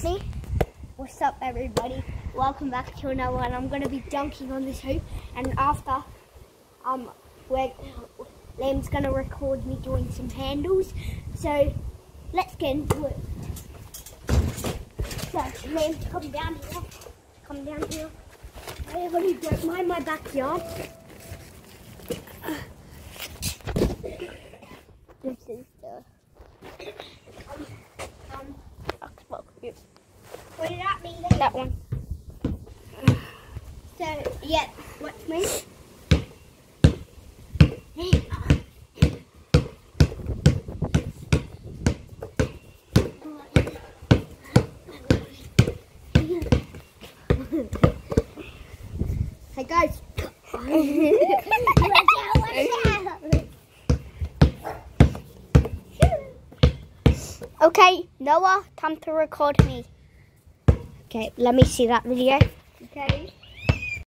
me. What's up, everybody? Welcome back to another one. I'm going to be dunking on this hoop, and after Liam's going to record me doing some handles. So let's get into it. So Liam, come down here. Come down here. Everybody, don't mind my backyard. This is the Xbox view. What did that mean? That one. So, yeah, watch me. Hey guys. Watch out. Okay, Noah, time to record me. Okay, let me see that video. Okay.